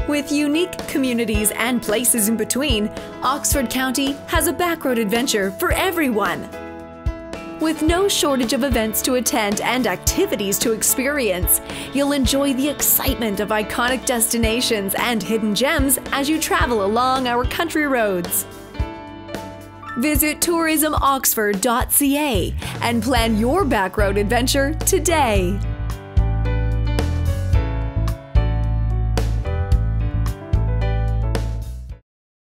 With unique communities and places in between, Oxford County has a backroad adventure for everyone. With no shortage of events to attend and activities to experience, you'll enjoy the excitement of iconic destinations and hidden gems as you travel along our country roads. Visit tourismoxford.ca and plan your backroad adventure today.